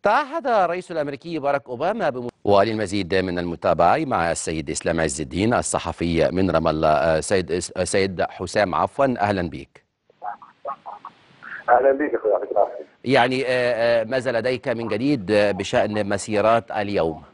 تعهد الرئيس الأمريكي باراك أوباما وللمزيد من المتابعة مع السيد إسلام عز الدين الصحفي من رام الله. سيد حسام، عفوا، أهلا بك. أهلا بك أخوي عبد الرحمن. يعني ماذا لديك من جديد بشأن مسيرات اليوم؟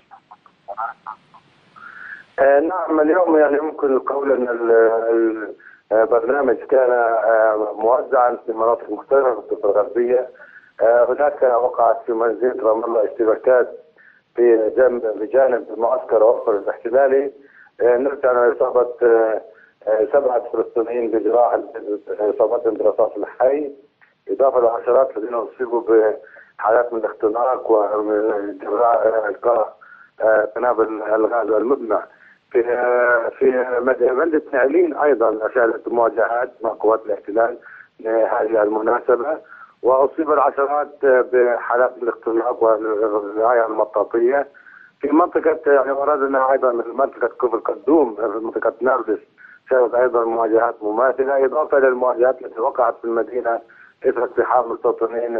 نعم، اليوم يعني يمكن القول أن البرنامج كان موزعا في مناطق مختلفة في الضفة الغربية. هناك وقعت في منزل رام الله اشتباكات بجانب المعسكر وفر الاحتلالي. نرجع عن إصابة 7 فلسطينيين بجراح إصابتهم برصاص الحي، إضافة لعشرات الذين أصيبوا بحالات من الاختناق ومن إلقاء قنابل الغاز المدمع. في مدينة نعلين أيضا شهدت مواجهات مع قوات الاحتلال لهذه المناسبة، وأصيب العشرات بحالات من الاختناق والرعاية المطاطية. في منطقة يعني وردنا أيضا من منطقة كفر قدوم في منطقة نابلس شهدت أيضا مواجهات مماثلة، إضافة إلى المواجهات التي وقعت في المدينة إثر اقتحام مستوطنين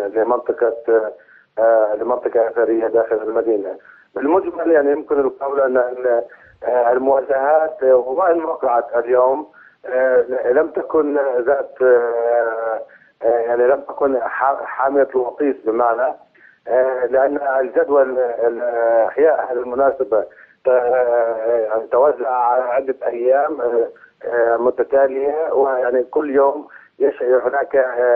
لمنطقة أثرية داخل المدينة. بالمجمل يعني يمكن القول أن المواجهات وإن وقعت اليوم لم تكن ذات يعني لم تكن حامية الوطيس، بمعنى لأن الجدول الإحياء هذه المناسبة توزع على عدة أيام متتالية، ويعني كل يوم هناك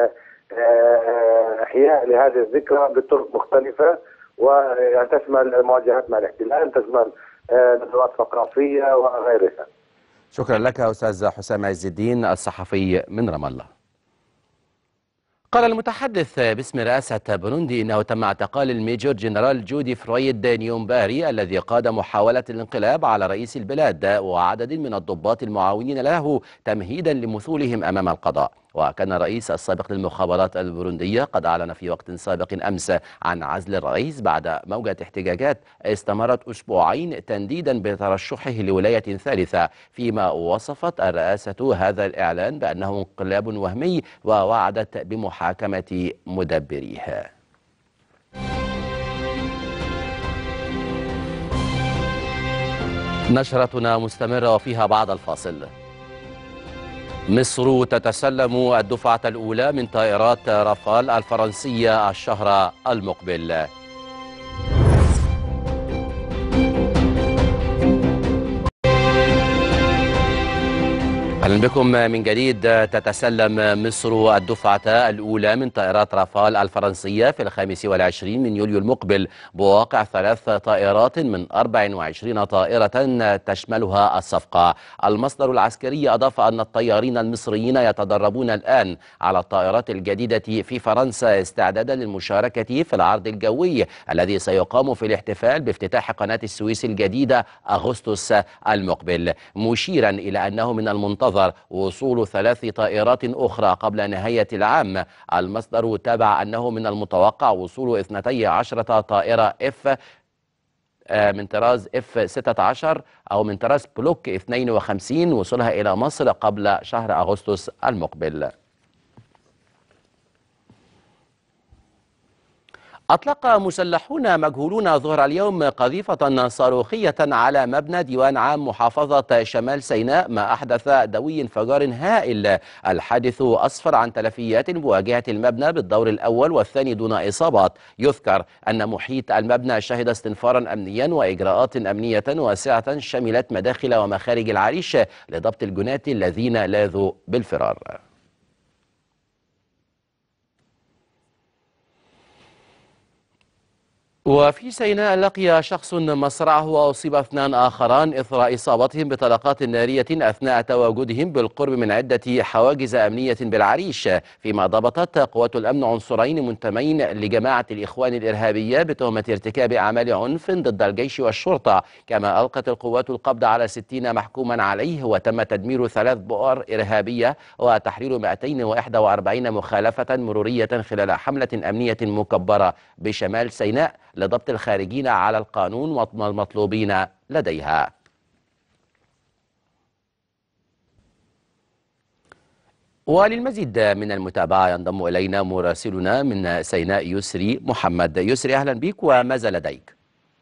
إحياء لهذه الذكرى بطرق مختلفة، وتشمل المواجهات مع الاحتلال، تشمل ندوات ثقافية وغيرها. شكرا لك أستاذ حسام عز الدين الصحفي من رام الله. قال المتحدث باسم رئاسة بوروندي إنه تم اعتقال الميجور جنرال جودي فرويد نيومباري الذي قاد محاولة الانقلاب على رئيس البلاد وعدد من الضباط المعاونين له تمهيدا لمثولهم أمام القضاء. وكان الرئيس السابق للمخابرات البوروندية قد أعلن في وقت سابق أمس عن عزل الرئيس بعد موجة احتجاجات استمرت أسبوعين تنديدا بترشحه لولاية ثالثة، فيما وصفت الرئاسة هذا الإعلان بأنه انقلاب وهمي ووعدت بمحاكمة مدبريه. نشرتنا مستمرة وفيها بعد الفاصل. مصر تتسلم الدفعة الأولى من طائرات رافال الفرنسية الشهر المقبل. أهلا بكم من جديد. تتسلم مصر الدفعة الأولى من طائرات رافال الفرنسية في 25 من يوليو المقبل بواقع 3 طائرات من 24 طائرة تشملها الصفقة. المصدر العسكري أضاف أن الطيارين المصريين يتدربون الآن على الطائرات الجديدة في فرنسا استعدادا للمشاركة في العرض الجوي الذي سيقام في الاحتفال بافتتاح قناة السويس الجديدة أغسطس المقبل، مشيرا إلى أنه من المنتظر وصول 3 طائرات أخرى قبل نهاية العام. المصدر تابع أنه من المتوقع وصول 12 طائرة من طراز F-16 أو من طراز بلوك 52 وصولها إلى مصر قبل شهر أغسطس المقبل. أطلق مسلحون مجهولون ظهر اليوم قذيفة صاروخية على مبنى ديوان عام محافظة شمال سيناء، ما أحدث دوي انفجار هائل. الحادث أسفر عن تلفيات بواجهة المبنى بالدور الأول والثاني دون إصابات. يذكر أن محيط المبنى شهد استنفارا أمنيا وإجراءات أمنية واسعة شملت مداخل ومخارج العريش لضبط الجناة الذين لاذوا بالفرار. وفي سيناء لقي شخص مصرعه وأصيب 2 آخران إثر إصابتهم بطلقات نارية أثناء تواجدهم بالقرب من عدة حواجز أمنية بالعريش، فيما ضبطت قوات الأمن عنصرين منتمين لجماعة الإخوان الإرهابية بتهمة ارتكاب أعمال عنف ضد الجيش والشرطة. كما ألقت القوات القبض على 60 محكوما عليه، وتم تدمير 3 بؤر إرهابية وتحرير 241 مخالفة مرورية خلال حملة أمنية مكبرة بشمال سيناء لضبط الخارجين على القانون والمطلوبين لديها. وللمزيد من المتابعة ينضم إلينا مراسلنا من سيناء يسري محمد. يسري، أهلا بك، وماذا لديك؟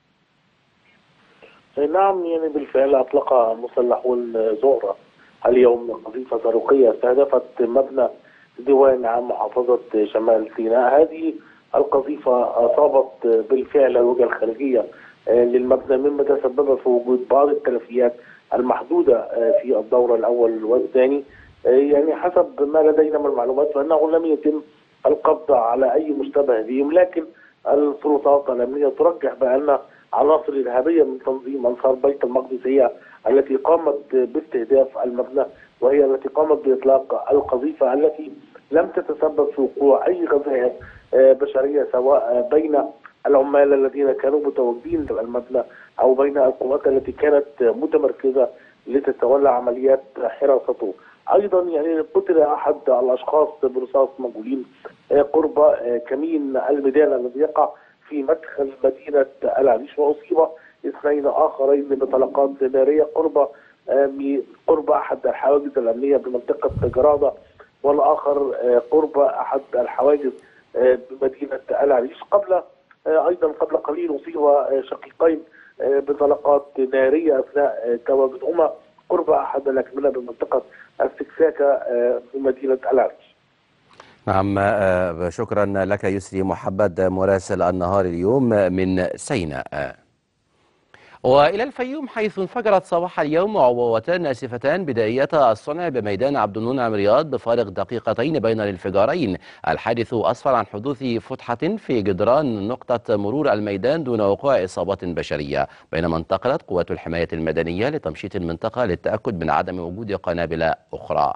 نعم، بالفعل أطلق مسلحون زهرة اليوم قذيفة صاروخية استهدفت مبنى ديوان عام محافظة شمال سيناء. هذه القذيفة أصابت بالفعل الوجهة الخارجية للمبنى، مما تسبب في وجود بعض التلفيات المحدودة في الدور الأول والثاني. حسب ما لدينا من معلومات فإنه لم يتم القبض على أي مشتبه بهم، لكن السلطات الأمنية ترجح بأن عناصر إرهابية من تنظيم أنصار بيت المقدس هي التي قامت باستهداف المبنى، وهي التي قامت بإطلاق القذيفة التي لم تتسبب في وقوع أي غزوات بشرية، سواء بين العمال الذين كانوا متواجدين في المبنى أو بين القوات التي كانت متمركزة لتتولى عمليات حراسته. أيضا قتل أحد الأشخاص برصاص مجهولين قرب كمين الميدان الذي يقع في مدخل مدينة العريش، وأصيب 2 آخرين بطلقات نارية قرب أحد الحواجز الأمنية بمنطقة جرادة، والآخر قرب أحد الحواجز بمدينة العريش. قبل قليل أصيب شقيقين بطلقات نارية أثناء تواجدهما قرب أحد الأكمنة بمنطقة السكساكة بمدينة العريش. نعم، شكرا لك يسري محمد مراسل النهار اليوم من سيناء. وإلى الفيوم، حيث انفجرت صباح اليوم عبوتان ناسفتان بدائية الصنع بميدان عبد المنعم رياض بفارق دقيقتين بين الانفجارين. الحادث أسفر عن حدوث فتحة في جدران نقطة مرور الميدان دون وقوع إصابات بشرية، بينما انتقلت قوات الحماية المدنية لتمشيط المنطقة للتأكد من عدم وجود قنابل أخرى.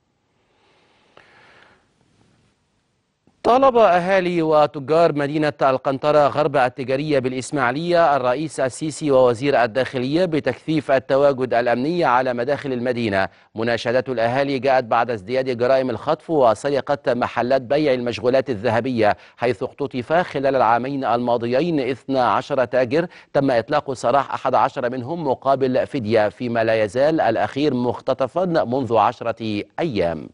طالب أهالي وتجار مدينة القنطرة غرب التجارية بالإسماعيلية الرئيس السيسي ووزير الداخلية بتكثيف التواجد الأمني على مداخل المدينة. مناشدات الأهالي جاءت بعد ازدياد جرائم الخطف وسرقة محلات بيع المشغولات الذهبية، حيث اختطف خلال العامين الماضيين 12 تاجر تم إطلاق سراح 11 منهم مقابل فدية، فيما لا يزال الأخير مختطفا منذ 10 أيام.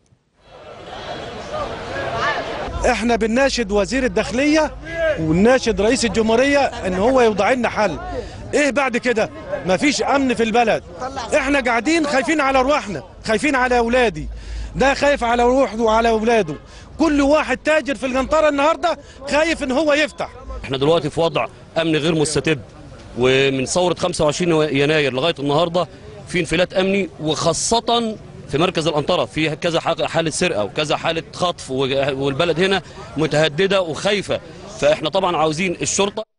احنا بنناشد وزير الداخلية ونناشد رئيس الجمهورية ان هو يوضع لنا حل. ايه بعد كده؟ مفيش امن في البلد، احنا قاعدين خايفين على ارواحنا، خايفين على اولادي، ده خايف على روحه وعلى اولاده، كل واحد تاجر في القنطرة النهارده خايف ان هو يفتح. احنا دلوقتي في وضع امن غير مستتب، ومن ثورة 25 يناير لغاية النهارده في انفلات امني، وخاصة في مركز القنطرة في كذا حالة سرقة وكذا حالة خطف، والبلد هنا متهددة وخايفة. فاحنا طبعا عاوزين الشرطة